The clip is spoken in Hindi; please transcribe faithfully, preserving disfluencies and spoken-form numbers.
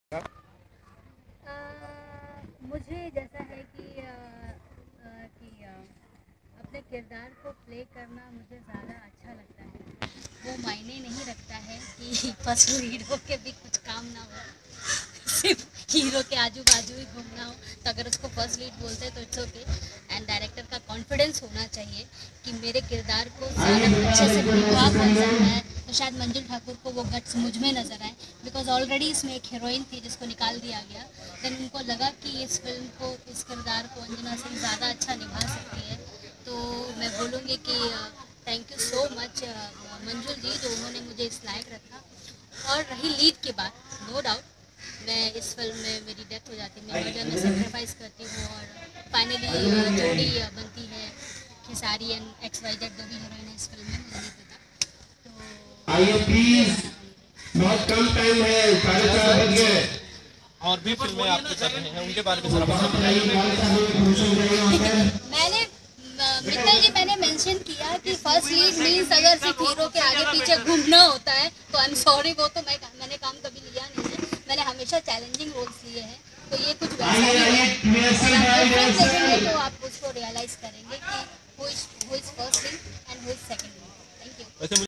आ, मुझे जैसा है कि आ, आ, कि आ, अपने किरदार को प्ले करना मुझे ज़्यादा अच्छा लगता है। वो मायने नहीं रखता है कि फर्स्ट हीरो के भी कुछ काम ना हो, सिर्फ हीरो के आजू बाजू ही घूमना हो, तो अगर उसको फर्स्ट लीड बोलते हैं तो इट्स ओके। एंड डायरेक्टर का कॉन्फिडेंस होना चाहिए कि मेरे किरदार को ज़्यादा अच्छे से निभा कौन सकता है। तो शायद मंजुल ठाकुर को वो गट्स मुझ में नज़र आए, बिकॉज ऑलरेडी इसमें एक हीरोइन थी जिसको निकाल दिया गया। देन उनको लगा कि इस फिल्म को, इस किरदार को अंजना सिंह ज़्यादा अच्छा निभा सकती है। तो मैं बोलूँगी कि थैंक यू सो मच मंजुल जी, जो उन्होंने मुझे इस लायक रखा। और रही लीड की बात, नो डाउट मैं इस फिल्म में मेरी डेथ हो जाती है, मैं मर्डर में सेक्रीफाइस करती हूँ और फाइनली जोड़ी बनती है Khesari and X Y Z, जो भी हीरोइन है इस फिल्म में, मुझे नहीं पता। आइए प्लीज, बहुत कम टाइम है, साढ़े चार बज गए। और भी फिल्में आपकी कर रहे हैं, उनके बारे में जरा बताइए। मैंने मित्तल जी मैंने मेंशन किया कि फर्स्ट लीड मींस अगर सिर्फ हीरो के आगे पीछे घूमना होता है तो आई एम सॉरी, वो तो मैं मैंने काम कभी लिया नहीं है। मैंने हमेशा चैलेंजिंग रोल्स लिए हैं, तो ये कुछ वैसा ही है। और आप फिल्म देखेंगे तो आप उसको रियलाइज करेंगे कि who is who is first lead